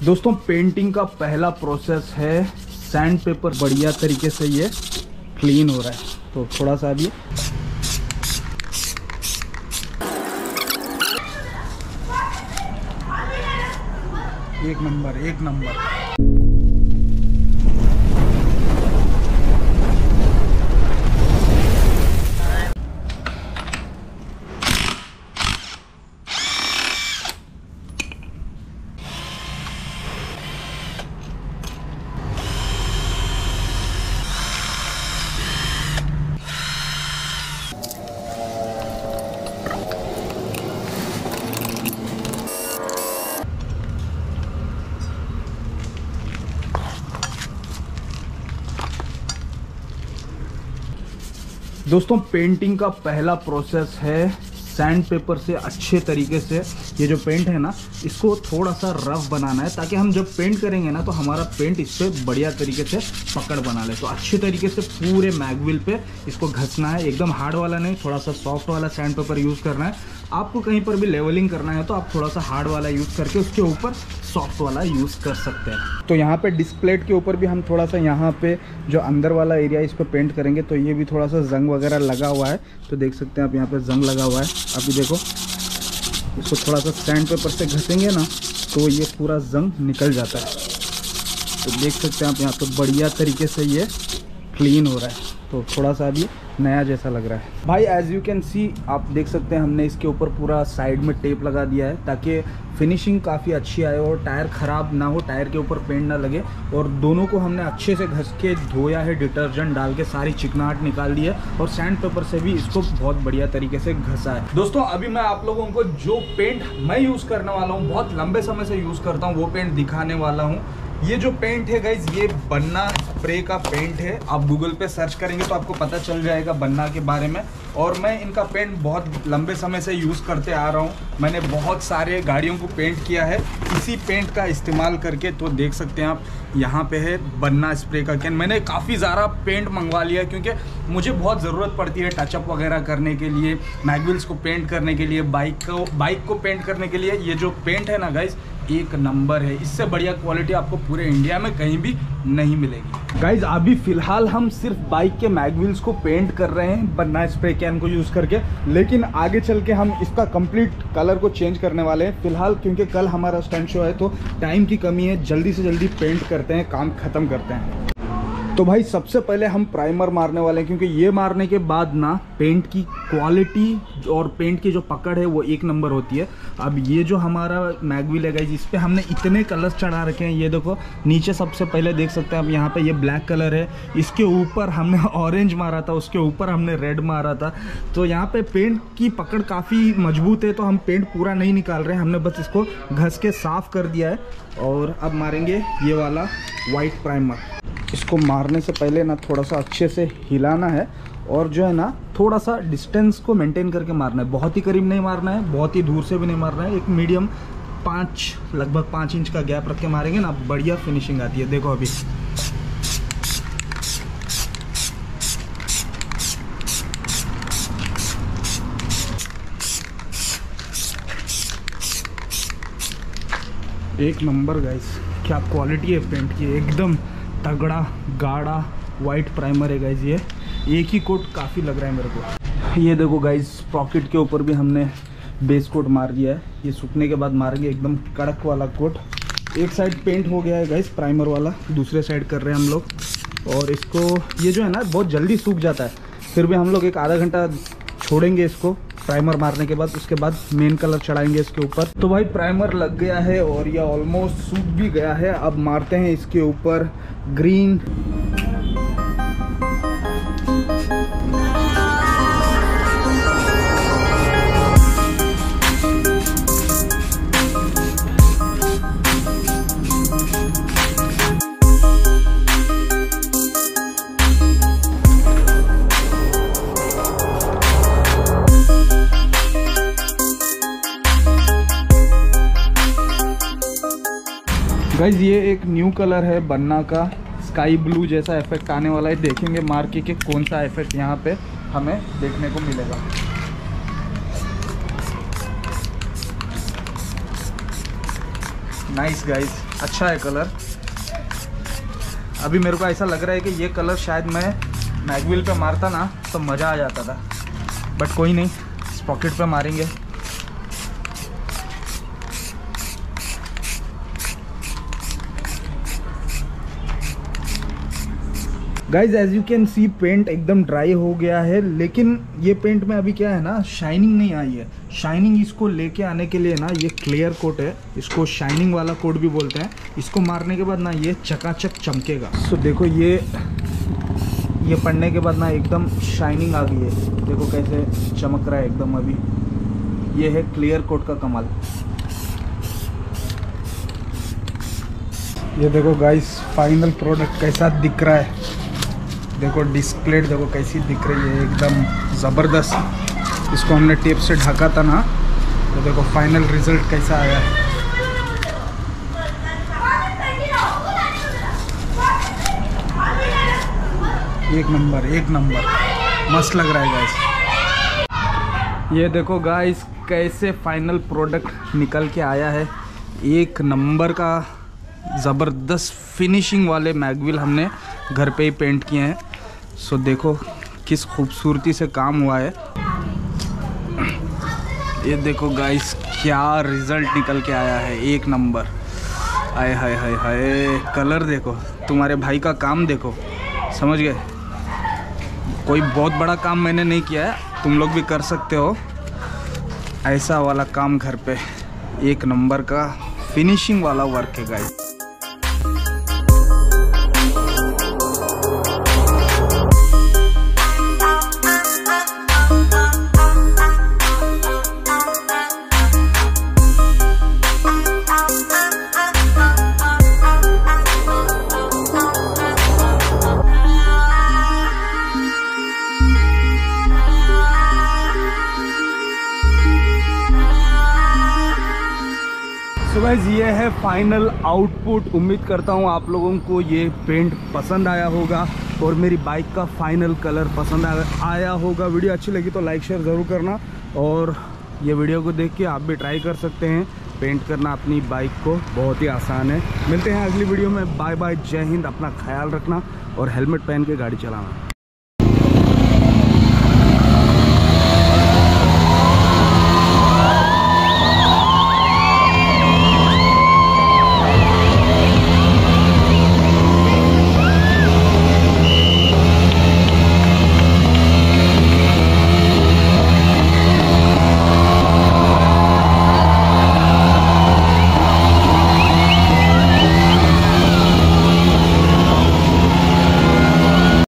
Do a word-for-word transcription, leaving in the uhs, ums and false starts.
दोस्तों पेंटिंग का पहला प्रोसेस है सैंड पेपर। बढ़िया तरीके से ये क्लीन हो रहा है, तो थोड़ा सा अभी एक नंबर एक नंबर। दोस्तों पेंटिंग का पहला प्रोसेस है सैंड पेपर से अच्छे तरीके से ये जो पेंट है ना, इसको थोड़ा सा रफ बनाना है, ताकि हम जब पेंट करेंगे ना तो हमारा पेंट इस पर बढ़िया तरीके से पकड़ बना ले। तो अच्छे तरीके से पूरे मैगविल पे इसको घसना है, एकदम हार्ड वाला नहीं, थोड़ा सा सॉफ्ट वाला सैंड पेपर यूज़ करना है। आपको कहीं पर भी लेवलिंग करना है तो आप थोड़ा सा हार्ड वाला यूज़ करके उसके ऊपर सॉफ्ट वाला यूज़ कर सकते हैं। तो यहाँ पे डिस्प्लेट के ऊपर भी हम थोड़ा सा यहाँ पे जो अंदर वाला एरिया इस पर पेंट करेंगे, तो ये भी थोड़ा सा जंग वगैरह लगा हुआ है, तो देख सकते हैं आप यहाँ पे जंग लगा हुआ है। अभी देखो इसको थोड़ा सा सैंड पेपर से घसेंगे ना तो ये पूरा जंग निकल जाता है। तो देख सकते हैं आप यहाँ पे बढ़िया तरीके से ये क्लीन हो रहा है, तो थोड़ा सा अभी नया जैसा लग रहा है भाई। एज यू कैन सी, आप देख सकते हैं हमने इसके ऊपर पूरा साइड में टेप लगा दिया है ताकि फिनिशिंग काफ़ी अच्छी आए और टायर ख़राब ना हो, टायर के ऊपर पेंट ना लगे। और दोनों को हमने अच्छे से घस के धोया है, डिटर्जेंट डाल के सारी चिकनाहट निकाल दी है, और सैंड पेपर से भी इसको बहुत बढ़िया तरीके से घसा है। दोस्तों अभी मैं आप लोगों को जो पेंट मैं यूज़ करने वाला हूँ, बहुत लंबे समय से यूज़ करता हूँ, वो पेंट दिखाने वाला हूँ। ये जो पेंट है गाइज, ये बन्ना स्प्रे का पेंट है। आप गूगल पे सर्च करेंगे तो आपको पता चल जाएगा बन्ना के बारे में। और मैं इनका पेंट बहुत लंबे समय से यूज़ करते आ रहा हूँ, मैंने बहुत सारे गाड़ियों को पेंट किया है इसी पेंट का इस्तेमाल करके। तो देख सकते हैं आप यहाँ पे है बन्ना स्प्रे का कैन। मैंने काफ़ी ज़्यादा पेंट मंगवा लिया क्योंकि मुझे बहुत ज़रूरत पड़ती है टचअप वगैरह करने के लिए, मैगविल्स को पेंट करने के लिए, बाइक को बाइक को पेंट करने के लिए। ये जो पेंट है ना गाइज, एक नंबर है, इससे बढ़िया क्वालिटी आपको पूरे इंडिया में कहीं भी नहीं मिलेगी। गाइज अभी फिलहाल हम सिर्फ बाइक के मैगविल्स को पेंट कर रहे हैं बन्ना स्प्रे कैन को यूज़ करके, लेकिन आगे चल के हम इसका कंप्लीट कलर को चेंज करने वाले हैं। फिलहाल क्योंकि कल हमारा स्टंट शो है तो टाइम की कमी है, जल्दी से जल्दी पेंट करते हैं, काम ख़त्म करते हैं। तो भाई सबसे पहले हम प्राइमर मारने वाले हैं, क्योंकि ये मारने के बाद ना पेंट की क्वालिटी और पेंट की जो पकड़ है वो एक नंबर होती है। अब ये जो हमारा मैगविल है गाइस, इस पे हमने इतने कलर्स चढ़ा रखे हैं। ये देखो नीचे सबसे पहले देख सकते हैं आप, यहाँ पे ये ब्लैक कलर है, इसके ऊपर हमने ऑरेंज मारा था, उसके ऊपर हमने रेड मारा था। तो यहाँ पे पेंट की पकड़ काफ़ी मजबूत है, तो हम पेंट पूरा नहीं निकाल रहे हैं, हमने बस इसको घस के साफ कर दिया है। और अब मारेंगे ये वाला वाइट प्राइमर। इसको मारने से पहले ना थोड़ा सा अच्छे से हिलाना है, और जो है ना थोड़ा सा डिस्टेंस को मेंटेन करके मारना है। बहुत ही करीब नहीं मारना है, बहुत ही दूर से भी नहीं मारना है, एक मीडियम पाँच लगभग पाँच इंच का गैप रख के मारेंगे ना, बढ़िया फिनिशिंग आती है। देखो अभी एक नंबर गाइस, क्या क्वालिटी है पेंट की, एकदम तगड़ा गाढ़ा वाइट प्राइमर है गाइज। ये एक ही कोट काफ़ी लग रहा है मेरे को। ये देखो गाइज, पॉकेट के ऊपर भी हमने बेस कोट मार दिया है, ये सूखने के बाद मारेंगे एकदम कड़क वाला कोट। एक साइड पेंट हो गया है गाइज प्राइमर वाला, दूसरे साइड कर रहे हैं हम लोग। और इसको ये जो है ना बहुत जल्दी सूख जाता है, फिर भी हम लोग एक आधा घंटा छोड़ेंगे इसको प्राइमर मारने के बाद, उसके बाद मेन कलर चढ़ाएंगे इसके ऊपर। तो भाई प्राइमर लग गया है और ये ऑलमोस्ट सूख भी गया है। अब मारते हैं इसके ऊपर ग्रीन। गाइज ये एक न्यू कलर है बन्ना का, स्काई ब्लू जैसा इफेक्ट आने वाला है। देखेंगे मार के कि कौन सा इफेक्ट यहाँ पे हमें देखने को मिलेगा। नाइस गाइज, अच्छा है कलर। अभी मेरे को ऐसा लग रहा है कि ये कलर शायद मैं मैगविल पे मारता ना तो मज़ा आ जाता था, बट कोई नहीं, इस पॉकेट पे मारेंगे। Guys as you can see paint एकदम ड्राई हो गया है, लेकिन ये पेंट में अभी क्या है ना, शाइनिंग नहीं आई है। शाइनिंग इसको लेके आने के लिए ना ये क्लियर कोट है, इसको शाइनिंग वाला कोट भी बोलते हैं। इसको मारने के बाद ना ये चकाचक चमकेगा। सो देखो ये ये पड़ने के बाद ना एकदम शाइनिंग आ गई है, देखो कैसे चमक रहा है एकदम। अभी ये है क्लियर कोट का कमाल। ये देखो गाइस फाइनल प्रोडक्ट कैसा दिख रहा है, देखो डिस्प्ले देखो कैसी दिख रही है, एकदम ज़बरदस्त। इसको हमने टेप से ढका था ना, तो देखो फाइनल रिजल्ट कैसा आया है। एक नंबर एक नंबर मस्त लग रहा है गाइस। ये देखो गाइस कैसे फाइनल प्रोडक्ट निकल के आया है, एक नंबर का ज़बरदस्त फिनिशिंग वाले मैगविल हमने घर पे ही पेंट किए हैं। सो देखो किस खूबसूरती से काम हुआ है। ये देखो गाइस क्या रिज़ल्ट निकल के आया है, एक नंबर। आए हाय हाय हाय, कलर देखो, तुम्हारे भाई का काम देखो, समझ गए। कोई बहुत बड़ा काम मैंने नहीं किया है, तुम लोग भी कर सकते हो ऐसा वाला काम घर पे। एक नंबर का फिनिशिंग वाला वर्क है गाइस। सो गाइस ये है फाइनल आउटपुट। उम्मीद करता हूँ आप लोगों को ये पेंट पसंद आया होगा और मेरी बाइक का फाइनल कलर पसंद आया होगा। वीडियो अच्छी लगी तो लाइक शेयर ज़रूर करना, और ये वीडियो को देख के आप भी ट्राई कर सकते हैं पेंट करना अपनी बाइक को, बहुत ही आसान है। मिलते हैं अगली वीडियो में, बाय बाय, जय हिंद। अपना ख्याल रखना और हेलमेट पहन के गाड़ी चलाना।